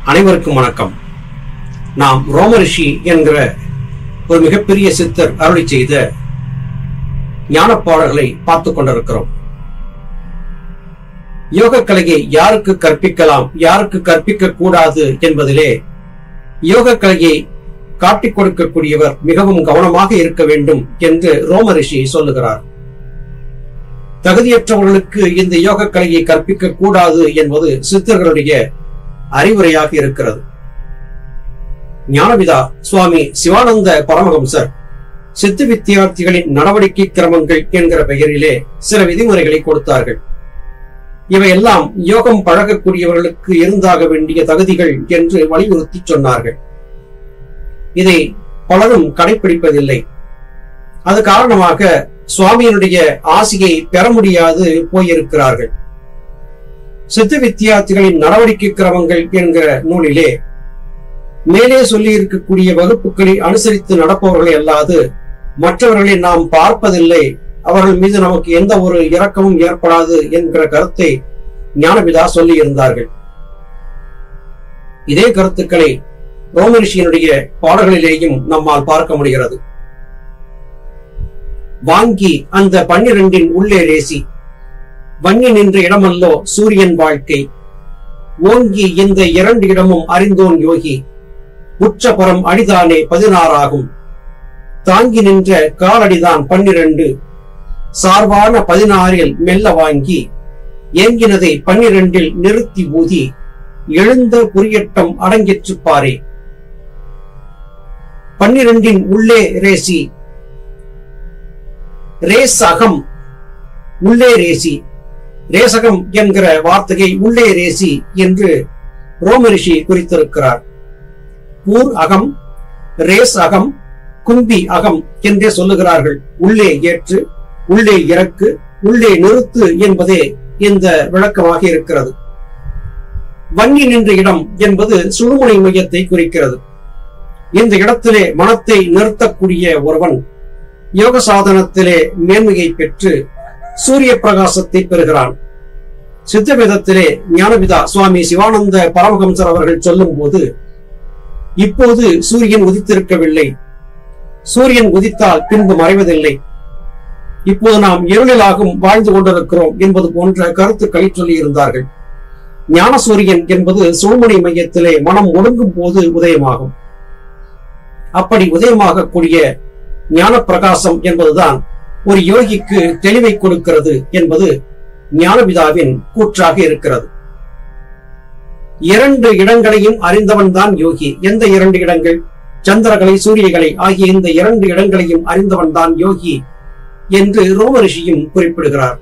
அனைவருக்கும் வணக்கம். நாம் ரோமரிஷி என்கிற ஒரு மிகப்பெரிய சித்தர் அருளி செய்த ஞானப்பாடல்களை பார்த்துக் கொண்டிருக்கிறோம். யோக கலையை யாருக்கு கற்பிக்கலாம், யாருக்கு கற்பிக்க கூடாது என்பதிலே யோக கலையை காட்டிக் கொடுக்கக்கூடியவர் மிகவும் கவனமாக இருக்க வேண்டும் என்று ரோமரிஷி சொல்லுகிறார். தகுதியற்றவர்களுக்கு இந்த யோக கலையை கற்பிக்க கூடாது என்பது சித்தர்களுடைய அறிவுரையாக இருக்கிறது. ஞானபிதா சுவாமி சிவானந்த பரமஹம்சர் சித்து வித்தியார்த்திகளின் நடவடிக்கை கிரமங்கள் என்கிற பெயரிலே சில விதிமுறைகளை கொடுத்தார்கள். இவையெல்லாம் யோகம் பழகக்கூடியவர்களுக்கு இருந்தாக வேண்டிய தகுதிகள் என்று வலியுறுத்தி சொன்னார்கள். இதை பலரும் கடைபிடிப்பதில்லை. அது காரணமாக சுவாமியினுடைய ஆசியை பெற முடியாது போயிருக்கிறார்கள். சித்த வித்தியார்த்திகளின் நடவடிக்கை கிரமங்கள் என்கிற நூலிலே மேலே சொல்லி இருக்கக்கூடிய வகுப்புகளை அனுசரித்து நடப்பவர்களை அல்லாது மற்றவர்களை நாம் பார்ப்பதில்லை, அவர்கள் மீது நமக்கு எந்த ஒரு இரக்கமும் ஏற்படாது என்கிற கருத்தை ஞானபிதா சொல்லி இருந்தார்கள். இதே கருத்துக்களை ரோமரிஷியினுடைய பாடல்களிலேயும் நம்மால் பார்க்க முடிகிறது. வாங்கி அந்த 12 உள்ளே ரேசி, வன்னி நின்ற இடமல்லோ சூரியன் வாழ்க்கை, ஓங்கி இந்த 2 இடமும் அறிந்தோன் யோகி, உச்சபரம் அடிதானே 16 ஆகும், தாங்கி நின்ற காலடிதான் 12, சார்பான 16 மெல்ல வாங்கி, ஏங்கினதை 12 நிறுத்தி ஊதி, எழுந்த புரியட்டம் அடங்கிற்றுப்பாரே. 12 உள்ளே ரேசி, ரேசகம் உள்ளே ரேசி, ரேசகம் என்கிற வார்த்தையை உள்ளே ரேசி என்று ரோமரிஷி குறித்திருக்கிறார். ஊர் அகம், ரேஸ் அகம், கும்பி அகம் என்றே சொல்லுகிறார்கள். உள்ளே ஏற்று, உள்ளே இறக்கு, உள்ளே நிறுத்து என்பதே இந்த விளக்கமாக இருக்கிறது. வன்னி நின்ற இடம் என்பது சுழுமுனை மையத்தை குறிக்கிறது. இந்த இடத்திலே மனத்தை நிறுத்தக்கூடிய ஒருவன் யோக சாதனத்திலே மேன்மையை பெற்று சூரிய பிரகாசத்தை பெறுகிறான். சித்தவேதத்திலே ஞானபிதா சுவாமி சிவானந்த பரமஹம்சர் அவர்கள் சொல்லும் போது, இப்போது சூரியன் உதித்திருக்கவில்லை, சூரியன் உதித்தால் பின்பு மறைவதில்லை, இப்போது நாம் இருளிலாகும் வாழ்ந்து கொண்டிருக்கிறோம் என்பது போன்ற கருத்துக்களை சொல்லி இருந்தார்கள். ஞான சூரியன் என்பது சுழுமுனை மையத்திலே மனம் ஒடுங்கும் போது உதயமாகும். அப்படி உதயமாகக்கூடிய ஞான பிரகாசம் என்பதுதான் ஒரு யோகிக்கு தெளிவை கொடுக்கிறது என்பது ஞானபிதாவின் கூற்றாக இருக்கிறது. 2 இடங்களையும் அறிந்தவன் தான் யோகி. எந்த 2 இடங்கள்? சந்திரகலை, சூரியகலை ஆகிய இந்த 2 இடங்களையும் அறிந்தவன் தான் யோகி என்று ரோமரிஷியும் குறிப்பிடுகிறார்.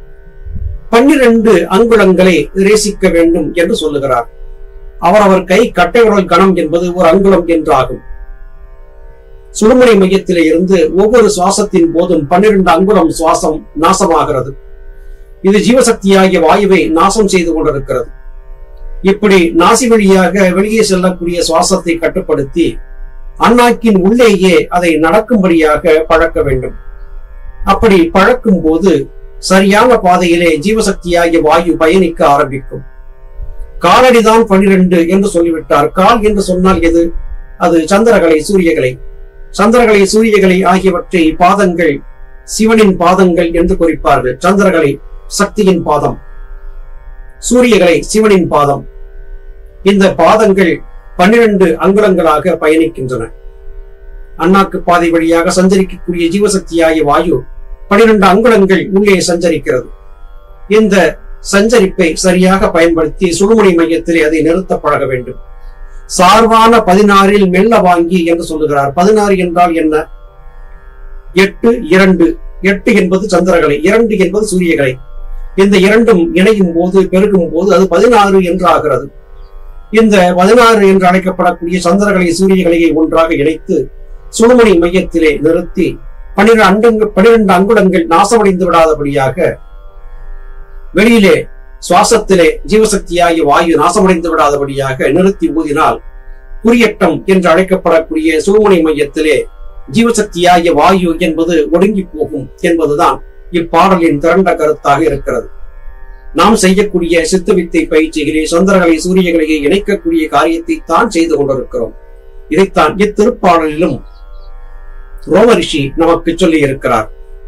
12 அங்குலங்களை ரேசிக்க வேண்டும் என்று சொல்லுகிறார். அவரவர் கை கட்டைவிரல் கணம் என்பது ஒரு அங்குலம் என்று ஆகும். சுழுமுனை மையத்திலே இருந்து ஒவ்வொரு சுவாசத்தின் போதும் 12 அங்குலம் சுவாசம் நாசமாகிறது. இது ஜீவசக்தியாகிய வாயுவை நாசம் செய்து கொண்டிருக்கிறது. இப்படி நாசி வழியாக வெளியே செல்லக்கூடிய சுவாசத்தை கட்டுப்படுத்தி அண்ணாக்கின் உள்ளேயே அதை நடக்கும்படியாக பழக்க வேண்டும். அப்படி பழக்கும் போது சரியான பாதையிலே ஜீவசக்தியாகிய வாயு பயணிக்க ஆரம்பிக்கும். காலடிதான் 12 என்று சொல்லிவிட்டார். கால் என்று சொன்னால் எது? அது சந்திரகலை, சூரியகலை. சந்திரகலை, சூரியகலை ஆகியவற்றை பாதங்கள் சிவனின் பாதங்கள் என்று குறிப்பார்கள். சந்திரகலை சக்தியின் பாதம், சூரியகலை சிவனின் பாதம். இந்த பாதங்கள் 12 அங்குலங்களாக பயணிக்கின்றன. அண்ணாக்கு பாதை வழியாக சஞ்சரிக்கக்கூடிய ஜீவசக்தியாகிய வாயு 12 அங்குலங்கள் உள்ளே சஞ்சரிக்கிறது. இந்த சஞ்சரிப்பை சரியாக பயன்படுத்தி சுழுமுனை மையத்திலே அதை நிறுத்த பழக வேண்டும். சார்பான 16 மெல்ல வாங்கி என்று சொல்லுகிறார். 16 என்றால் என்ன? 8, 2. 8 என்பது சந்திரகலை, 2 என்பது சூரியகலை. இந்த 2ம் இணையும் போது, பெருகும் போது அது 16 என்று ஆகிறது. இந்த 16 என்று அழைக்கப்படக்கூடிய சந்திரகலை, சூரியகலையை ஒன்றாக இணைத்து சுழுமுனை மையத்திலே நிறுத்தி 12 அங்குலங்கள் நாசமடைந்து விடாதபடியாக வெளியிலே சுவாசத்திலே ஜீவசக்தியாகிய வாயு நாசமடைந்து விடாதபடியாக நிறுத்தி ஊதினால் புரியட்டம் என்று அழைக்கப்படக்கூடிய சுழுமுனை மையத்திலே ஜீவசக்தியாகிய வாயு என்பது ஒடுங்கி போகும் என்பதுதான் இப்பாடலின் திரண்ட கருத்தாக இருக்கிறது. நாம் செய்யக்கூடிய சித்த வித்தை பயிற்சிகளே சந்திரகளை சூரியகளையே இணைக்கக்கூடிய காரியத்தை தான் செய்து கொண்டிருக்கிறோம். இதைத்தான் இத்திருப்பாடலிலும் ரோமரிஷி நமக்கு சொல்லி இருக்கிறார்.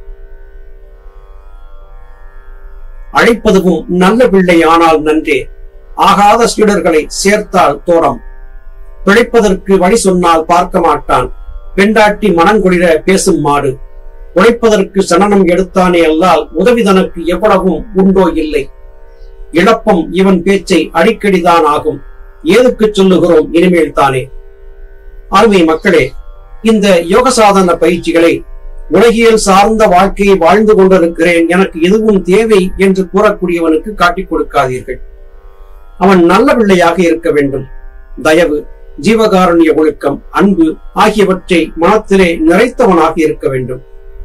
அழைப்பதுவும் நல்ல பிள்ளை ஆனால் நன்றே, ஆகாத சீடர்களை சேர்த்தால் தோரம், பிழைப்பதற்கு வழி சொன்னால் பார்க்க மாட்டான், பெண்டாட்டி மனங்குளிர பேசும் மாடு, உழைப்பதற்கு சனனம் எடுத்தானே அல்லால் உதவி தனக்கு எவ்வளவும் உண்டோ இல்லை, இழப்பம் இவன் பேச்சை அடிக்கடிதான் ஆகும், ஏதுக்கு சொல்லுகிறோம் இனிமேல் தானே. அருமை மக்களே, இந்த யோக சாதன பயிற்சிகளை உலகியல் சார்ந்த வாழ்க்கையை வாழ்ந்து கொண்டிருக்கிறேன், எனக்கு எதுவும் தேவை என்று கூறக்கூடியவனுக்கு காட்டிக் கொடுக்காதீர்கள். அவன் நல்ல பிள்ளையாக இருக்க வேண்டும். தயவு, ஜீவகாருண்ய ஒழுக்கம், அன்பு ஆகியவற்றை மனத்திலே நிறைத்தவனாக இருக்க வேண்டும்.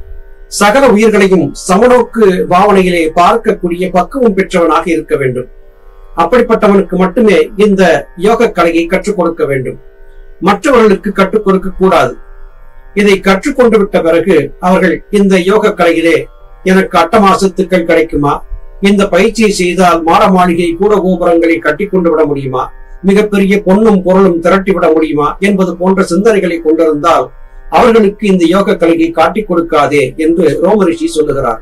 சகல உயிர்களையும் சமநோக்கு பாவனையிலே பார்க்கக்கூடிய பக்குவம் பெற்றவனாக இருக்க வேண்டும். அப்படிப்பட்டவனுக்கு மட்டுமே இந்த யோக கலையை கற்றுக் கொடுக்க வேண்டும். மற்றவர்களுக்கு கற்றுக் கொடுக்க கூடாது. இதை கற்றுக்கொண்டு விட்ட பிறகு அவர்கள் இந்த யோக கலையிலே எனக்கு அட்டமாசத்துக்கள் கிடைக்குமா, இந்த பயிற்சியை செய்தால் மாட மாளிகை கூட கோபுரங்களை கட்டி கொண்டு விட முடியுமா, மிகப்பெரிய பொன்னும் பொருளும் திரட்டி விட முடியுமா என்பது போன்ற சிந்தனைகளை கொண்டிருந்தால் அவர்களுக்கு இந்த யோக கலையை காட்டிக் கொடுக்காதே என்று ரோமரிஷி சொல்லுகிறார்.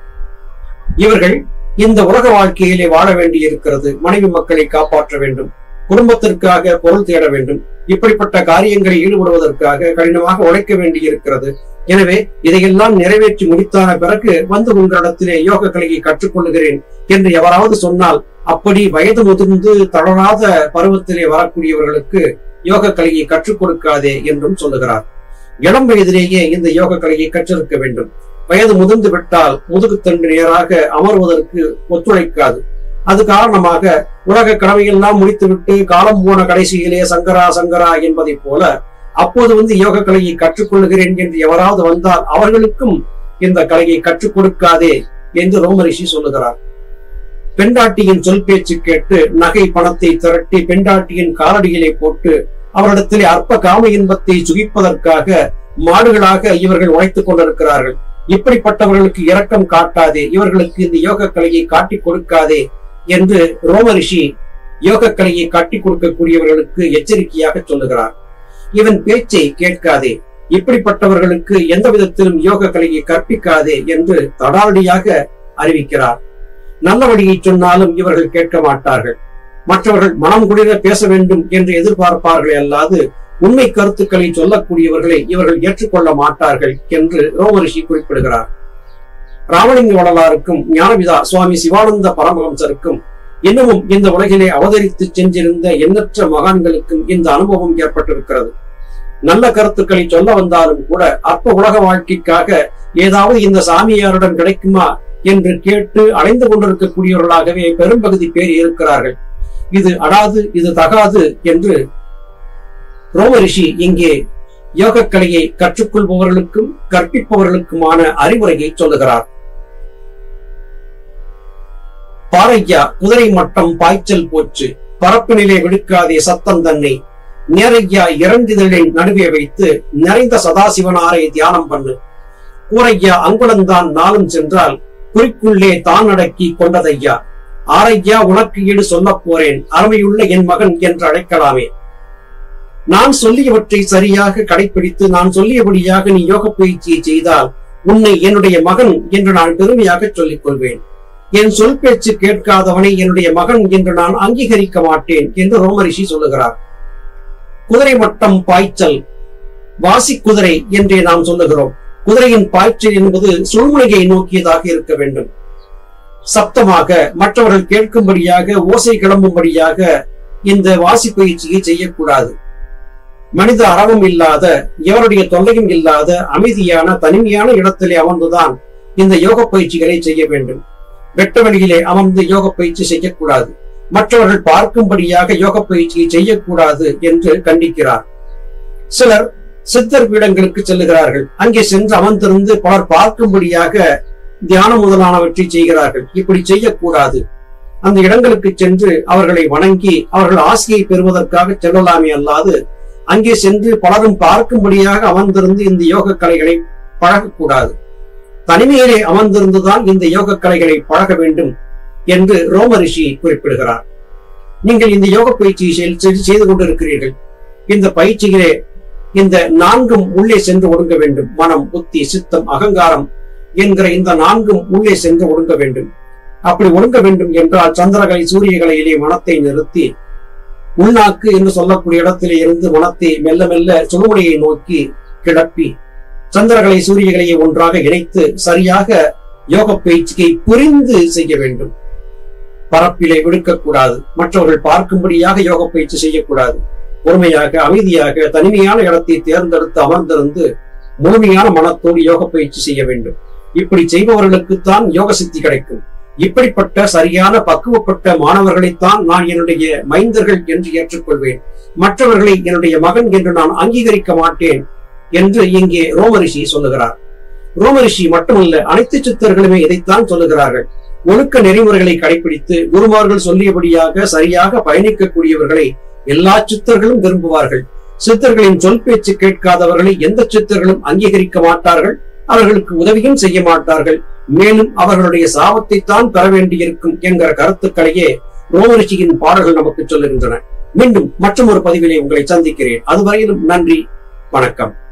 இவர்கள் இந்த உலக வாழ்க்கையிலே வாழ வேண்டி இருக்கிறது. மனைவி மக்களை காப்பாற்ற வேண்டும், குடும்பத்திற்காக பொருள் தேட வேண்டும், இப்படிப்பட்ட காரியங்களில் ஈடுபடுவதற்காக கடினமாக உழைக்க வேண்டி இருக்கிறது. எனவே இதையெல்லாம் நிறைவேற்றி முடித்தான பிறகு வந்து உங்களிடத்திலே யோக கலையை கற்றுக்கொள்ளுகிறேன் என்று எவராவது சொன்னால், அப்படி வயது முதிர்ந்து தளராத பருவத்திலே வரக்கூடியவர்களுக்கு யோக கலையை கற்றுக் கொடுக்காதே என்றும் சொல்லுகிறார். இளம் வயதிலேயே இந்த யோக கலையை கற்றிருக்க வேண்டும். வயது முதிர்ந்து விட்டால் முதுகுத்தண்டு நேராக அமர்வதற்கு ஒத்துழைக்காது. அது காரணமாக உலக கடமையெல்லாம் முடித்துவிட்டு காலம் போன கடைசியிலே சங்கரா சங்கரா என்பதை போல அப்போது யோக கலையை கற்றுக்கொள்கிறேன் என்று எவராவது வந்தால் அவர்களுக்கும் இந்த கலையை கற்றுக் கொடுக்காதே என்று ரோமரிஷி சொல்லுகிறார். பெண்டாட்டியின் சொல் பேச்சு கேட்டு நகை பணத்தை திரட்டி பெண்டாட்டியின் காலடியிலே போட்டு அவரிடத்திலே அற்ப காம இன்பத்தை சுகிப்பதற்காக மாடுகளாக இவர்கள் உழைத்துக் கொண்டிருக்கிறார்கள். இப்படிப்பட்டவர்களுக்கு இரக்கம் காட்டாதே, இவர்களுக்கு இந்த யோக கலையை காட்டிக் கொடுக்காதே என்று ரோமரிஷி யோக கலையை காட்டிக் கொடுக்கக்கூடியவர்களுக்கு எச்சரிக்கையாக சொல்லுகிறார். இவன் பேச்சை கேட்காதே, இப்படிப்பட்டவர்களுக்கு எந்த விதத்திலும் யோக கலையை கற்பிக்காதே என்று தடாலடியாக அறிவிக்கிறார். நல்ல வழியை சொன்னாலும் இவர்கள் கேட்க மாட்டார்கள். மற்றவர்கள் மனம் குளிர பேச வேண்டும் என்று எதிர்பார்ப்பார்களே அல்லாது உண்மை கருத்துக்களை சொல்லக்கூடியவர்களை இவர்கள் ஏற்றுக்கொள்ள மாட்டார்கள் என்று ரோமரிஷி குறிப்பிடுகிறார். ராமலிங்க வள்ளலாருக்கும் ஞானபிதா சுவாமி சிவானந்த பரமஹம்சருக்கும் இன்னமும் இந்த உலகிலே அவதரித்து சென்றிருந்த எண்ணற்ற மகான்களுக்கும் இந்த அனுபவம் ஏற்பட்டிருக்கிறது. நல்ல கருத்துக்களை சொல்ல வந்தாலும் கூட அற்ப உலக வாழ்க்கைக்காக ஏதாவது இந்த சாமியாருடன் கிடைக்குமா என்று கேட்டு அடைந்து கொண்டிருக்கக்கூடியவர்களாகவே பெரும்பகுதி பேர் இருக்கிறார்கள். இது அடாது, இது தகாது என்று ரோமரிஷி இங்கே யோக கலையை கற்றுக்கொள்பவர்களுக்கும் கற்பிப்பவர்களுக்குமான அறிவுரையை சொல்லுகிறார். பாறையா குதிரை மட்டம் பாய்ச்சல் போச்சு, பரப்பினிலே விடுக்காதே சத்தம் தன்னை, நேரையா இரண்டிதழின் நடுவே வைத்து நிறைந்த சதாசிவனாரை தியானம் பண்ணு, கூரையா அங்குலந்தான் நாளும் சென்றால் குறிக்குள்ளே தான் அடக்கி கொண்டதையா, ஆரையா உனக்கு ஈடு சொல்ல போறேன், அருமையுள்ள என் மகன் என்று அழைக்கலாமே. நான் சொல்லியவற்றை சரியாக கடைபிடித்து நான் சொல்லியபடியாக நீ யோக பயிற்சியை செய்தால் உன்னை என்னுடைய மகன் என்று நான் பெருமையாக சொல்லிக் கொள்வேன். என் சொல் பேச்சு கேட்காதவனை என்னுடைய மகன் என்று நான் அங்கீகரிக்க மாட்டேன் என்று ரோமரிஷி சொல்லுகிறார். குதிரை மட்டம் பாய்ச்சல், வாசி குதிரை என்றே நாம் சொல்லுகிறோம். குதிரையின் பாய்ச்சல் என்பது சுழ்முனையை நோக்கியதாக இருக்க வேண்டும். சப்தமாக மற்றவர்கள் கேட்கும்படியாக ஓசை கிளம்பும்படியாக இந்த வாசி பயிற்சியை செய்யக்கூடாது. மனித அறவும் இல்லாத எவருடைய தொல்லையும் இல்லாத அமைதியான தனிமையான இடத்திலே அமர்ந்துதான் இந்த யோக பயிற்சிகளை செய்ய வேண்டும். வெட்ட வெளியிலே அமர்ந்து யோக பயிற்சி செய்யக்கூடாது. மற்றவர்கள் பார்க்கும்படியாக யோக பயிற்சியை செய்யக்கூடாது என்று கண்டிக்கிறார். சிலர் சித்தர் பீடங்களுக்கு செல்லுகிறார்கள். அங்கே சென்று அமர்ந்திருந்து பலர் பார்க்கும்படியாக தியானம் முதலானவற்றை செய்கிறார்கள். இப்படி செய்யக்கூடாது. அந்த இடங்களுக்கு சென்று அவர்களை வணங்கி அவர்கள் ஆசையை பெறுவதற்காக செல்லலாமே அல்லாது அங்கே சென்று பலரும் பார்க்கும்படியாக அமர்ந்திருந்து இந்த யோக கலைகளை பழகக்கூடாது. தனிமையிலே அமர்ந்திருந்துதான் இந்த யோக கலைகளை பழக வேண்டும். என்று ரோம ரிஷி குறிப்பிடுகிறார். நீங்கள் இந்த யோக பயிற்சியை செய்து கொண்டிருக்கிறீர்கள். இந்த பயிற்சியிலே இந்த நான்கும் உள்ளே சென்று ஒடுங்க வேண்டும். மனம், புத்தி, சித்தம், அகங்காரம் என்கிற இந்த நான்கும் உள்ளே சென்று ஒடுங்க வேண்டும். அப்படி ஒடுங்க வேண்டும் என்றால் சந்திரகலை சூரியகலையிலே மனத்தை நிறுத்தி உள்நாக்கு என்று சொல்லக்கூடிய இடத்திலே இருந்து மனத்தை மெல்ல மெல்ல சுழுமுனையை நோக்கி கிளப்பி சந்திரகலை சூரியகலையை ஒன்றாக இணைத்து சரியாக யோக பயிற்சியை புரிந்து செய்ய வேண்டும். பரப்பிலே விடுக்கக்கூடாது. மற்றவர்கள் பார்க்கும்படியாக யோக பயிற்சி செய்யக்கூடாது. பொறுமையாக, அமைதியாக, தனிமையான இடத்தை தேர்ந்தெடுத்து அமர்ந்திருந்து முழுமையான மனத்தோடு யோக பயிற்சி செய்ய வேண்டும். இப்படி செய்பவர்களுக்குத்தான் யோக சித்தி கிடைக்கும். இப்படிப்பட்ட சரியான பக்குவப்பட்ட மாணவர்களைத்தான் நான் என்னுடைய மைந்தர்கள் என்று ஏற்றுக்கொள்வேன். மற்றவர்களை என்னுடைய மகன் என்று நான் அங்கீகரிக்க மாட்டேன் என்று இங்கே ரோமரிஷி சொல்லுகிறார். ரோமரிஷி மட்டுமல்ல, அனைத்து சித்தர்களுமே இதைத்தான் சொல்லுகிறார்கள். ஒழுக்க நெறிமுறைகளை கடைபிடித்து குருமார்கள் சொல்லியபடியாக சரியாக பயணிக்கக்கூடியவர்களை எல்லா சித்தர்களும் விரும்புவார்கள். சித்தர்களின் சொல் பேச்சு கேட்காதவர்களை எந்த சித்தர்களும் அங்கீகரிக்க மாட்டார்கள். அவர்களுக்கு உதவியும் செய்ய மாட்டார்கள். மேலும் அவர்களுடைய சாபத்தை தான் பெற வேண்டியிருக்கும் என்கிற கருத்துக்களையே ரோமரிஷியின் பாடல்கள் நமக்கு சொல்லுகின்றன. மீண்டும் மற்றொரு பதிவிலே உங்களை சந்திக்கிறேன். அதுவரையிலும் நன்றி, வணக்கம்.